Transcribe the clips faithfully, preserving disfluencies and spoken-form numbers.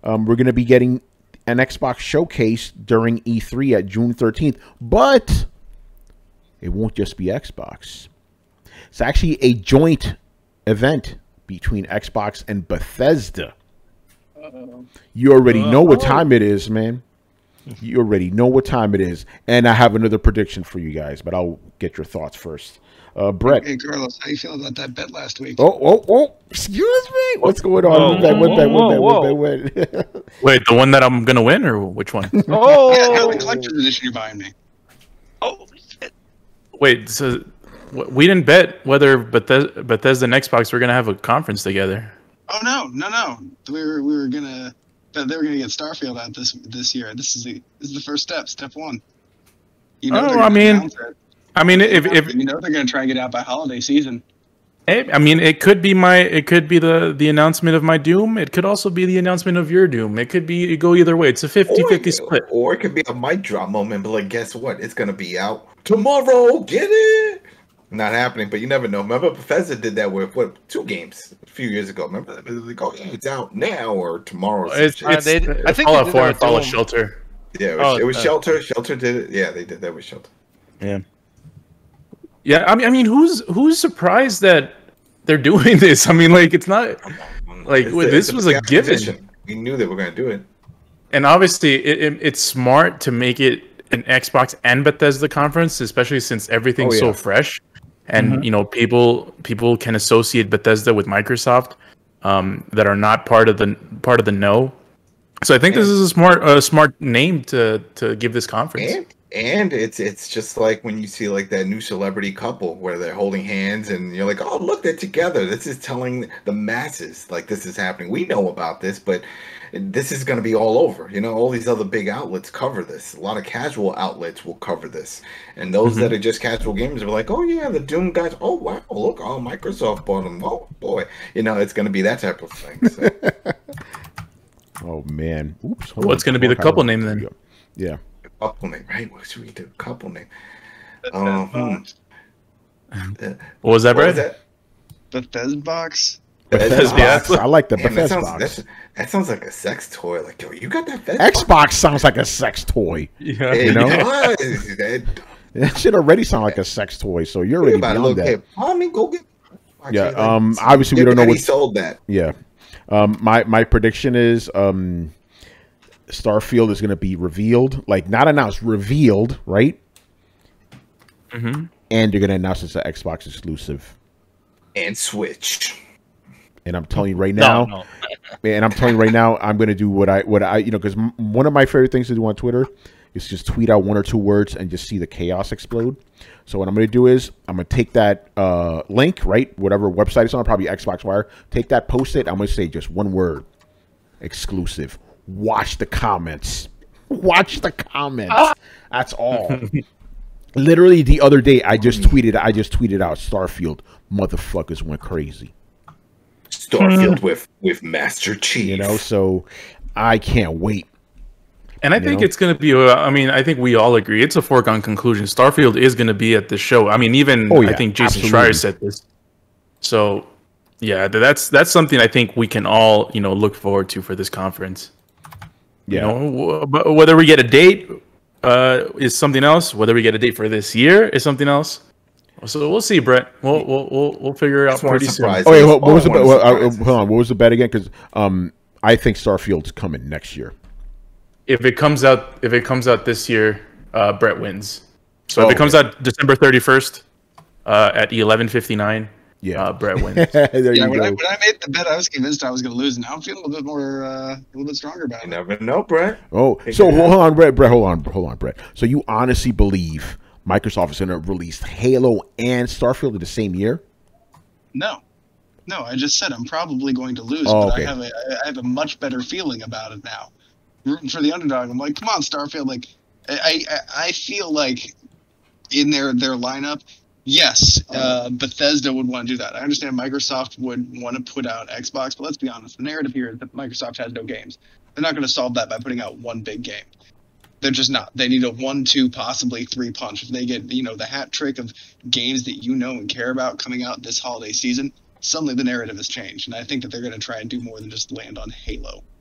Um, we're going to be getting an Xbox showcase during E three at June thirteenth, but it won't just be Xbox. It's actually a joint event between Xbox and Bethesda. Uh-oh. You already know what time it is, man. You already know what time it is. And I have another prediction for you guys, but I'll get your thoughts first. Uh, Brett. Hey, Carlos, how you feeling about that bet last week? Oh, oh, oh. Excuse me. What's going on? Whoa, what bet, what bet, what bet, whoa, what bet, what bet? Wait, the one that I'm going to win or which one? Oh, yeah, the collector's edition you're buying me. Oh, shit. Wait, so we didn't bet whether Bethesda, Bethesda and Xbox were going to have a conference together. Oh, no, no, no. We were, we were going to... They were going to get Starfield out this this year. This is the this is the first step, step one. You know, oh, I mean, I mean, if if you know they're going to try and get out by holiday season. It, I mean, it could be my, it could be the the announcement of my Doom. It could also be the announcement of your Doom. It could be it go either way. It's a fifty fifty split. Or it could be a mic drop moment. But like, guess what? It's going to be out tomorrow. Get it? Not happening, but you never know. Remember, Bethesda did that with what two games a few years ago. Remember, it was like, oh, yeah, it's out now or tomorrow. Or it's, it's, they, I think Fallout four and Fallout Shelter. Yeah, it was, oh, it was uh, Shelter. Shelter did it. Yeah, they did that with Shelter. Yeah, yeah. I mean, I mean, who's who's surprised that they're doing this? I mean, like, it's not like it's this the, was a given. We knew they were going to do it, and obviously, it, it, it's smart to make it an Xbox and Bethesda conference, especially since everything's oh, yeah. so fresh. And mm-hmm. you know, people people can associate Bethesda with Microsoft um, that are not part of the part of the know. So I think and, this is a smart a smart name to to give this conference. And, and it's it's just like when you see like that new celebrity couple where they're holding hands and you're like, oh look, they're together. This is telling the masses like this is happening. We know about this, but this is going to be all over. You know, all these other big outlets cover this. A lot of casual outlets will cover this. And those mm-hmm. that are just casual gamers are like, oh, yeah, the Doom guys. Oh, wow. Look, oh, Microsoft bought them. Oh, boy. You know, it's going to be that type of thing. So. Oh, man. Oops. What's going to be the couple name then? Yeah. The couple name, right? What should we do? Couple name. Um, hmm. What was that, Brad? That? Bethesda box? Bethesda box. I like the Man, Bethesda that box. sounds, that sounds like a sex toy. Like, yo, you got that Bethesda Xbox box? Sounds like a sex toy. Yeah, you know, that, that shit already sound like a sex toy. So you're already beyond that. Hey, mommy, go get. Yeah. Um. Obviously, we don't know what he sold that. Yeah. Um. My my prediction is um, Starfield is going to be revealed, like not announced, revealed, right? Mm-hmm. And they're going to announce it's an Xbox exclusive and Switch. And I'm telling you right now, no, no. and I'm telling you right now, I'm going to do what I, what I, you know, because one of my favorite things to do on Twitter is just tweet out one or two words and just see the chaos explode. So what I'm going to do is I'm going to take that uh, link, right, whatever website it's on, probably Xbox Wire, take that, post it. I'm going to say just one word, exclusive. Watch the comments. Watch the comments. Ah! That's all. Literally the other day, I just tweeted, I just tweeted out Starfield. Motherfuckers went crazy. Starfield with with Master Chief, you know. So I can't wait. And I think know? it's going to be. Uh, I mean, I think we all agree it's a foregone conclusion. Starfield is going to be at the show. I mean, even oh, yeah, I think Jason Schreier said this. So yeah, that's that's something I think we can all you know look forward to for this conference. Yeah. You know, but whether we get a date uh, is something else. Whether we get a date for this year is something else. So we'll see, Brett. We'll we'll we'll, we'll figure it out pretty soon. Oh, wait, what, what was the bet? Well, uh, hold on. What was the bet again? Because um, I think Starfield's coming next year. If it comes out, if it comes out this year, uh, Brett wins. So oh, if it comes okay. out December thirty-first uh, at eleven fifty-nine, yeah, uh, Brett wins. there yeah, you when go. I, when I made the bet, I was convinced I was going to lose. Now I'm feeling a little bit more, uh, a little bit stronger about you it. Never know, Brett. Oh, Take so hold on, Brett. Brett, hold on, hold on, Brett. So you honestly believe Microsoft is going to release Halo and Starfield in the same year? No, no. I just said I'm probably going to lose, oh, but okay. I have a, I have a much better feeling about it now. Rooting for the underdog. I'm like, come on, Starfield. Like, I, I, I feel like in their their lineup, yes, uh, Bethesda would want to do that. I understand Microsoft would want to put out Xbox, but let's be honest, the narrative here is that Microsoft has no games. They're not going to solve that by putting out one big game. They're just not. They need a one, two, possibly three punch. If they get, you know, the hat trick of games that you know and care about coming out this holiday season, suddenly the narrative has changed. And I think that they're going to try and do more than just land on Halo.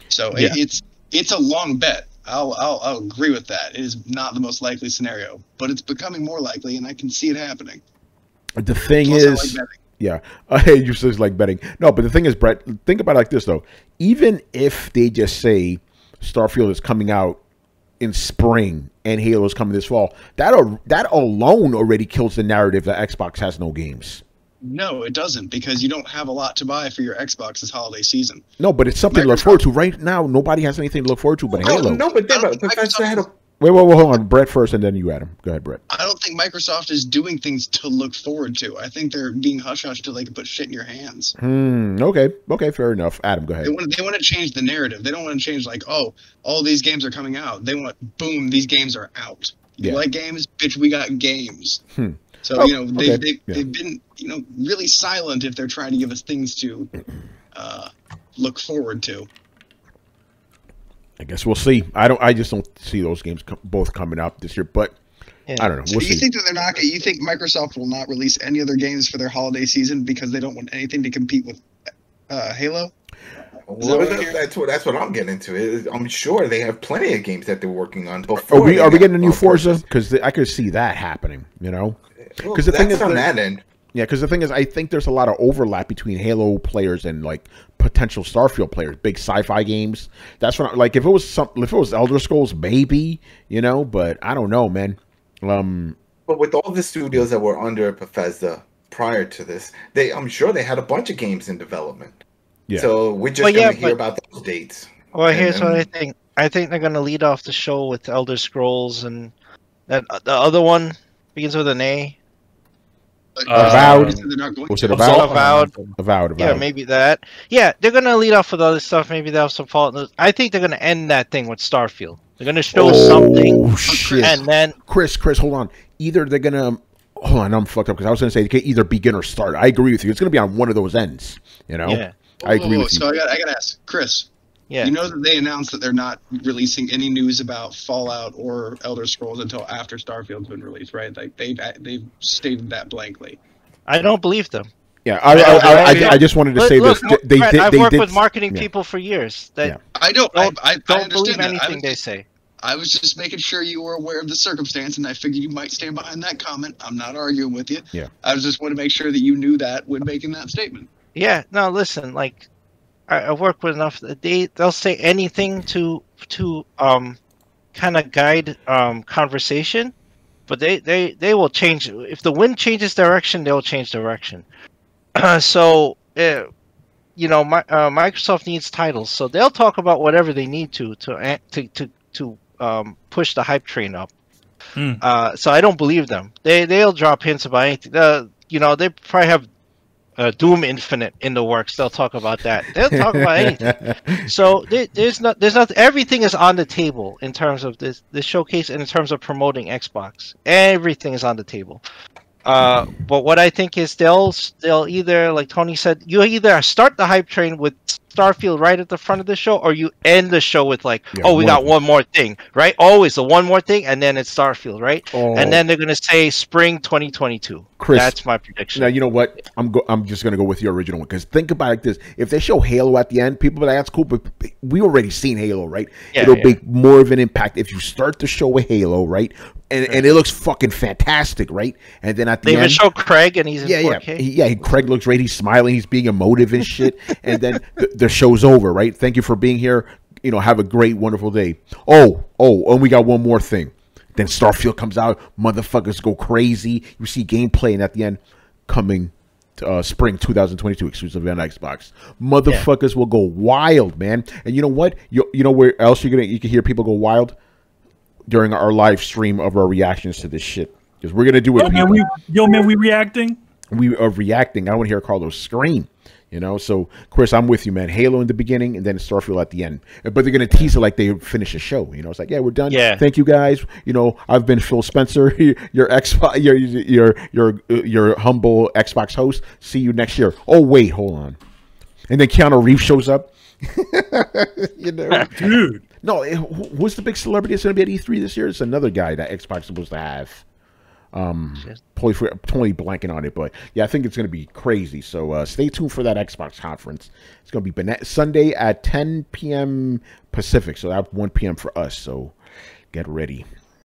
So Yeah. it, it's it's a long bet. I'll, I'll I'll agree with that. It is not the most likely scenario, but it's becoming more likely, and I can see it happening. The thing Plus, I is, like betting. yeah, uh, you just like betting. No, but the thing is, Brett, think about it like this though. Even if they just say Starfield is coming out in spring and Halo is coming this fall, that al- that alone already kills the narrative that Xbox has no games. No, it doesn't, because you don't have a lot to buy for your Xbox this holiday season. No, but it's something to look forward to. Right now, nobody has anything to look forward to but Oh, Halo. no, but I don't they, think Bethesda had a Wait, wait, wait, hold on. Brett first, and then you, Adam. Go ahead, Brett. I don't think Microsoft is doing things to look forward to. I think they're being hush-hush to like put shit in your hands. Hmm. Okay. Okay. Fair enough. Adam, go ahead. They want they want to change the narrative. They don't want to change like, oh, all these games are coming out. They want, boom, these games are out. You Yeah. like games, bitch? We got games. Hmm. So Oh, you know they okay. they Yeah. they've been you know really silent if they're trying to give us things to uh, look forward to. I guess we'll see. I don't. I just don't see those games com- both coming out this year. But Yeah. I don't know. So We'll you see. think that they're not? You think Microsoft will not release any other games for their holiday season because they don't want anything to compete with uh, Halo? Well, what that- you're- that's what that's what I'm getting into. It- I'm sure they have plenty of games that they're working on before. Are we they are we got getting a new on Forza? purpose. Because I could see that happening. You know. Well, 'Cause the thing that's is on that- that end. Yeah, because the thing is, I think there's a lot of overlap between Halo players and like potential Starfield players, big sci-fi games. That's what I, like if it was some, if it was Elder Scrolls, maybe, you know, but I don't know, man. Um, But with all the studios that were under Bethesda prior to this, they I'm sure they had a bunch of games in development. Yeah. So we're just Well, gonna yeah, hear but- about those dates. Well, And- here's what I and- think. I think they're gonna lead off the show with Elder Scrolls, and that the other one begins with an A. Like, Uh, Avowed. they said they're not going was to. it Avowed? Avowed. Avowed, Avowed. Yeah, maybe that. Yeah, they're gonna lead off with other stuff. Maybe they'll have some fault. I think they're gonna end that thing with Starfield. They're gonna show something, Oh shit! and then Chris, Chris, hold on. Either they're gonna hold on. I'm fucked up because I was gonna say they can either begin or start. I agree with you. It's gonna be on one of those ends. You know. yeah, I agree Whoa, with you. So I got I got to ask Chris. yeah. You know that they announced that they're not releasing any news about Fallout or Elder Scrolls until after Starfield's been released, right? Like they've they've stated that blankly. I don't believe them. Yeah, I, I, I, I, I just wanted to Look, say look, this. They, Brett, did. I've They worked did. with marketing yeah. people for years. That Yeah. I don't. Don't, I, I, don't I understand believe that. I anything was, they say. I was just making sure you were aware of the circumstance, and I figured you might stand behind that comment. I'm not arguing with you. Yeah. I was just want to make sure that you knew that when making that statement. Yeah, no, listen, like I, I work with enough. They they'll say anything to to um kind of guide um conversation, but they they they will change. If the wind changes direction, they'll change direction. so uh, you know, my, uh, Microsoft needs titles, so they'll talk about whatever they need to to a- to to to um push the hype train up. Hmm. Uh, so I don't believe them. They they'll drop hints about anything. Uh, you know, they probably have uh, Doom Infinite in the works. They'll talk about that. They'll talk about anything. So there, there's not there's not everything is on the table in terms of this this showcase and in terms of promoting Xbox. Everything is on the table. Uh, but what I think is they'll they'll either, like Tony said, you either start the hype train with Starfield right at the front of the show, or you end the show with like, Yeah, oh, we one got of one more thing, right? Always the one more thing, and then it's Starfield, right? Oh. And then they're gonna say spring twenty twenty-two. Chris, That's my prediction. Now you know what? I'm go- I'm just gonna go with your original one because think about it like this: if they show Halo at the end, people be like, "That's cool," but we already seen Halo, right? Yeah, It'll yeah. make more of an impact if you start the show with Halo, right? And and it looks fucking fantastic, right? And then at the They even end, show Craig, and he's in yeah, four yeah, K. he, yeah. He, Craig looks great. He's smiling. He's being emotive and shit. And then the, the show's over, right? Thank you for being here. You know, have a great, wonderful day. Oh, oh, and we got one more thing. Then Starfield comes out. Motherfuckers go crazy. You see gameplay, and at the end, coming to, uh, spring twenty twenty-two, exclusive on Xbox. Motherfuckers will go wild, man. And you know what? You you know where else you're gonna you can hear people go wild during our live stream of our reactions to this shit, because we're gonna do it. Yo, man, we, yo, man, we reacting. We are reacting. I don't want to hear Carlos scream. You know, so Chris, I'm with you, man. Halo in the beginning, and then Starfield at the end. But they're gonna tease it like they finish a show. You know, it's like, yeah, we're done. Yeah. Thank you guys. You know, I've been Phil Spencer, your X, your your your your humble Xbox host. See you next year. Oh wait, hold on. And then Keanu Reeves shows up. You know, Dude. no, it, who- who's the big celebrity that's gonna be at E three this year? It's another guy that Xbox is supposed to have. Um, totally, totally blanking on it, but yeah, I think it's going to be crazy. So uh, stay tuned for that Xbox conference. It's going to be Sunday at ten p m Pacific, so that's one p m for us. So get ready.